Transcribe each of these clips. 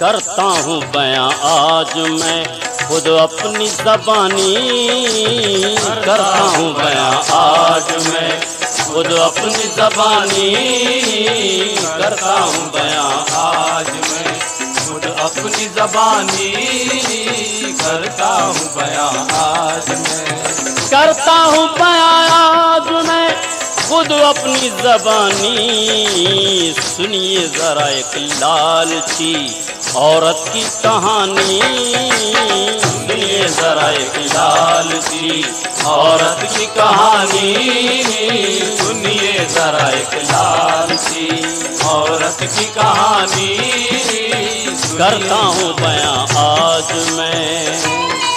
करता हूँ बयां आज मैं खुद अपनी ज़बानी, करता हूँ बयां आज मैं खुद अपनी ज़बानी, करता हूँ बयां आज मैं खुद अपनी ज़बानी, करता हूँ बयां आज मैं, करता हूँ बयां आज मैं खुद अपनी ज़बानी। सुनिए ज़रा एक लालची औरत की कहानी, सुनिए ज़रा एक लालची औरत की कहानी, सुनिए ज़रा एक लालची औरत की कहानी, करता हूँ बयां आज मैं।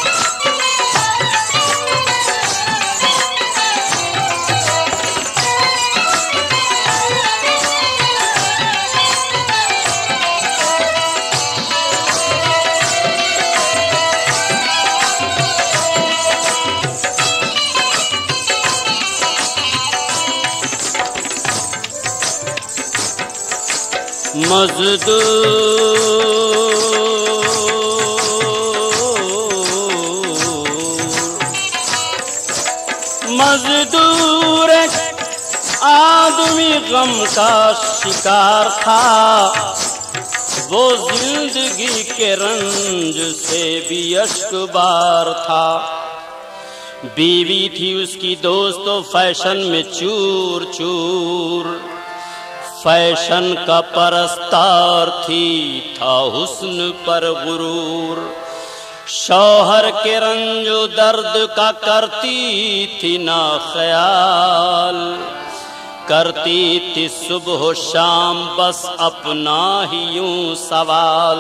मजदूर आदमी गम का शिकार था, वो जिंदगी के रंज से भी अश्कबार था। बीवी थी उसकी दोस्तों फैशन में चूर चूर, फैशन का परस्तार थी, था हुस्न पर गुरूर। शौहर के रंजो दर्द का करती थी ना ख्याल, करती थी सुबह शाम बस अपना ही यूं सवाल।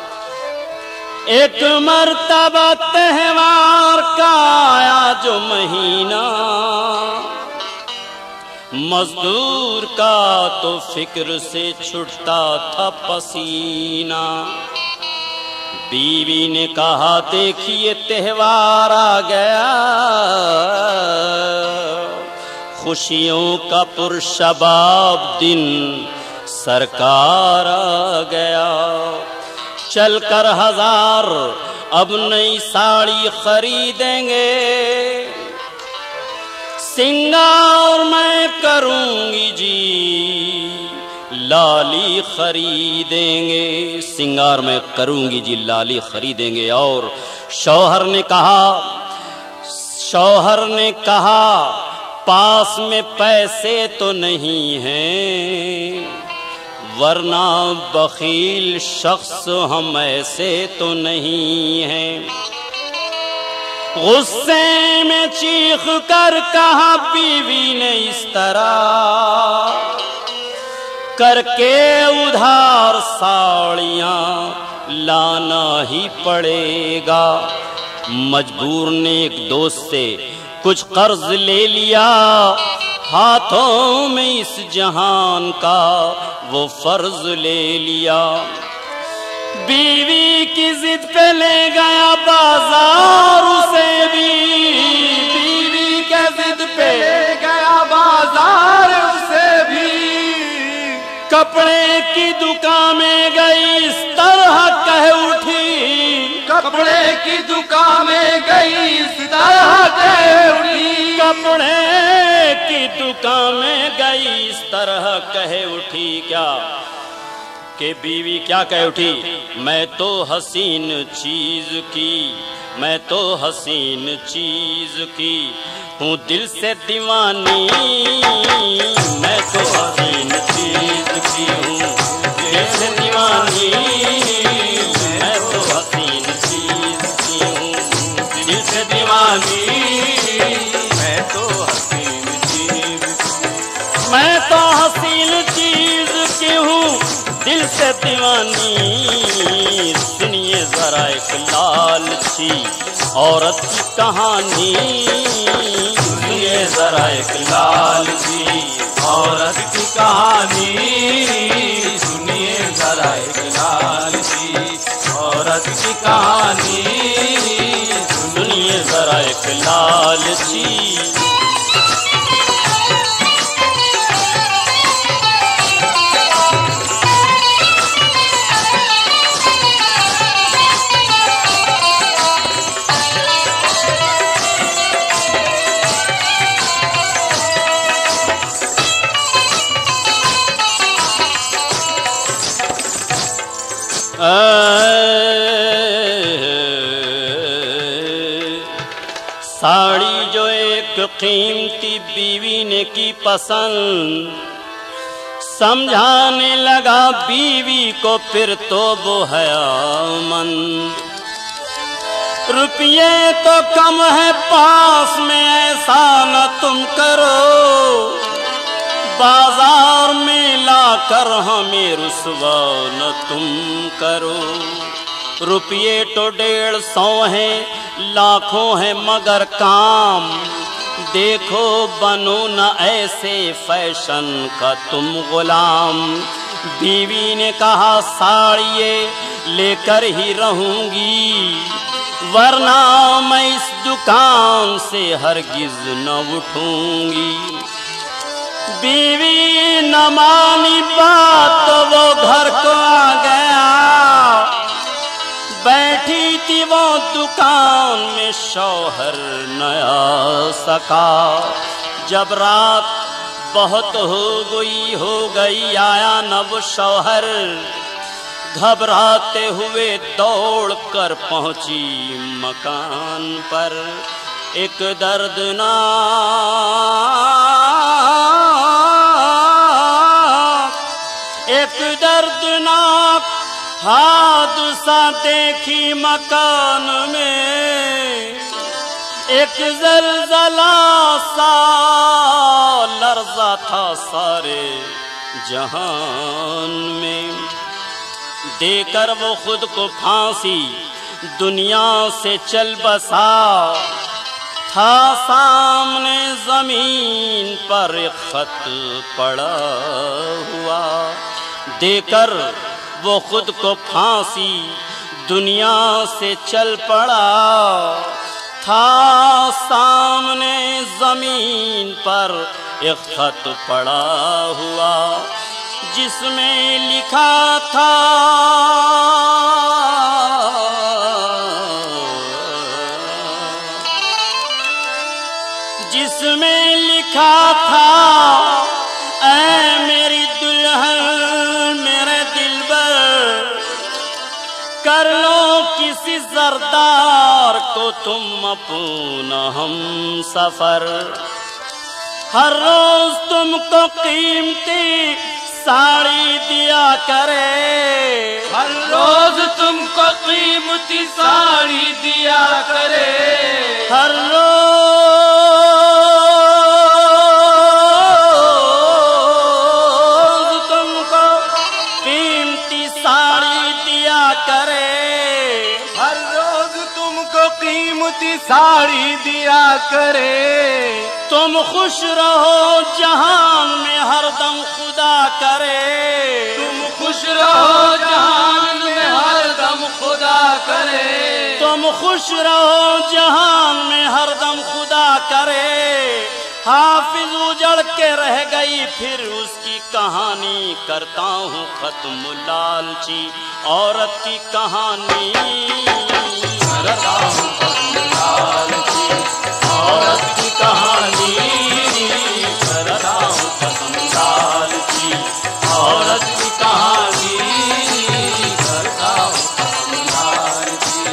एक मर्तबा त्योहार का आया जो महीना, मजदूर का तो फिक्र से छुटता था पसीना। बीवी ने कहा देखिए त्योहार आ गया, खुशियों का पुरशबाब दिन सरकार आ गया। चलकर 1000 अब नई साड़ी खरीदेंगे, सिंगार मैं करूंगी जी लाली खरीदेंगे, सिंगार मैं करूंगी जी लाली खरीदेंगे। और शौहर ने कहा पास में पैसे तो नहीं हैं, वरना बखील शख्स हम ऐसे तो नहीं हैं। गुस्से में चीख कर कहा बीवी ने इस तरह, करके उधार साड़ियां लाना ही पड़ेगा। मजबूर ने एक दोस्त से कुछ कर्ज ले लिया, हाथों में इस जहान का वो फर्ज ले लिया। बीवी की जिद पे ले गया बाजार उसे भी, बीवी के जिद पे ले गया बाजार उसे भी। कपड़े की दुकान में गई इस तरह कह उठी, कपड़े की दुकान में गई इस तरह कह उठी, कपड़े की दुकान में गई इस तरह कह उठी। क्या कि बीवी क्या कह उठी, मैं तो हसीन चीज की, मैं तो हसीन चीज की हूँ दिल से दीवानी, मैं तो हसीन चीज की हूँ दिल से दीवानी, मैं तो हसीन चीज की हूँ दिल से दीवानी, मैं तो हसीन चीज, मैं तो हसीन चीज की हूँ दिल से दीवानी। सुनिए जरा एक लालची औरत की कहानी, सुनिए जरा एक लालची औरत की कहानी, सुनिए जरा एक लालची औरत की कहानी, सुनिए जरा एक लालची। एक कीमती बीवी ने की पसंद, समझाने लगा बीवी को फिर तो वो हयामंद। रुपये तो कम है पास में, ऐसा न तुम करो, बाजार में लाकर हमें रुसवा न तुम करो। रुपये तो 150 है, लाखों है मगर काम, देखो बनो न ऐसे फैशन का तुम गुलाम। बीवी ने कहा साड़िये लेकर ही रहूंगी, वरना मैं इस दुकान से हरगिज न उठूंगी। बीवी न मानी बात तो वो घर को आ गया, बैठी थी वो दुकान में शौहर नया सका। जब रात बहुत हो गई आया न वो शौहर, घबराते हुए दौड़ कर पहुंची मकान पर। एक दर्दनाक हादसा देखी मकान में, एक ज़लज़ला सा लर्ज़ा था सारे जहान में। देकर वो खुद को फांसी दुनिया से चल बसा, था सामने जमीन पर एक खत पड़ा हुआ। देकर वो खुद को फांसी दुनिया से चल पड़ा, था सामने जमीन पर एक खत पड़ा हुआ, जिसमें लिखा था ऐ मेरी दुल्हन मेरे दिलबर, कर लो किसी सरदार को तुम अपना हम सफर। हर रोज तुमको कीमती साड़ी दिया करे, हर रोज तुमको कीमती साड़ी दिया करे, हर रोज तुमको कीमती साड़ी दिया करे, हर रोज तुमको कीमती साड़ी दिया करे। तुम खुश रहो जहान में हरदम खुदा करे, तुम खुश रहो जहान में हरदम खुदा करे, तुम खुश रहो जहान में हरदम खुदा करे। हाफिज उजड़ के रह गई फिर उसकी कहानी, करता हूँ खत्म लालची औरत की कहानी, करता हूँ खत्म लालची औरत की कहानी, करता हूँ खत्म लालची औरत की कहानी, करता हूँ खत्म लालची।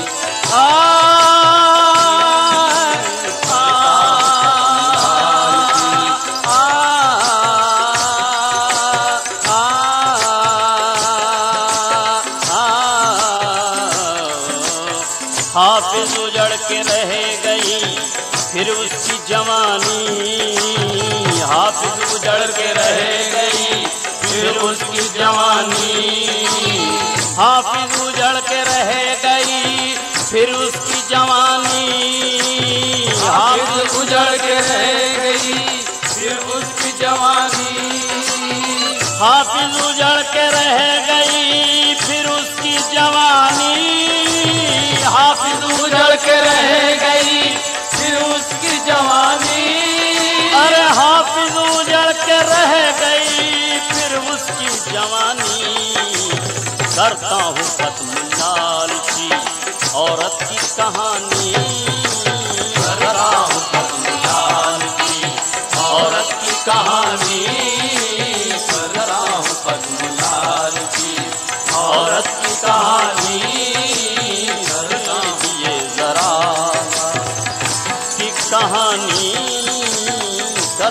हाफिज उजड़ के रह गई फिर उसकी जवानी, हाफिज उजड़ के रह गई फिर उसकी जवानी, हाफिज उजड़ के रह गई फिर उसकी जवानी, हाफिज उजड़ के रह गई फिर उसकी जवानी, हाफिज उजड़ के रह गई फिर उसकी जवानी, हाफिज उजड़ के रह गई फिर उसकी जवानी। अरे हाफिज उजड़ के रह गई फिर उसकी जवानी, करता हूँ खत्म लालची औरत की कहानी, करता हूँ खत्म लालची औरत की कहानी, करता हूँ खत्म लालची औरत की कहानी। कहानी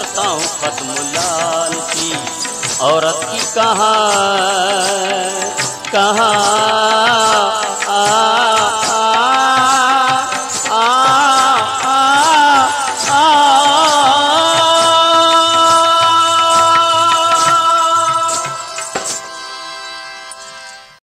करता हूँ खत्म लाल की। औरत की कहाँ